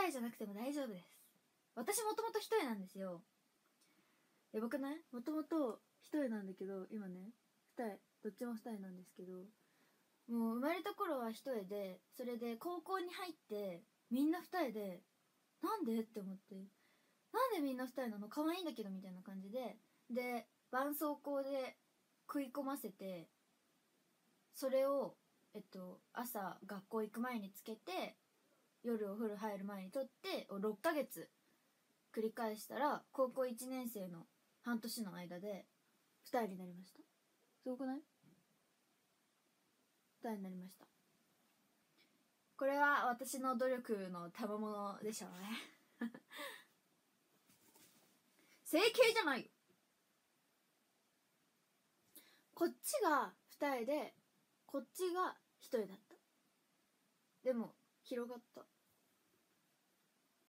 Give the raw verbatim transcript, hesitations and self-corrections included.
重じゃなくても大丈夫です。私もともと一重なんですよ。やばくない？もともと一重なんだけど、今ね二重、どっちも二重なんですけど、もう生まれた頃は一重で、それで高校に入ってみんな二重で、なんでって思って、なんでみんな二重なの、可愛いんだけどみたいな感じで、で絆創膏で食い込ませて、それをえっと朝学校行く前につけて、夜お風呂入る前に取ってをろっかげつ繰り返したら、高校いちねん生の半年の間で二重になりました。すごくない？二重になりました。これは私の努力の賜物でしょうね整形じゃないよ。こっちが二重でこっちが一重だった。でも広がった。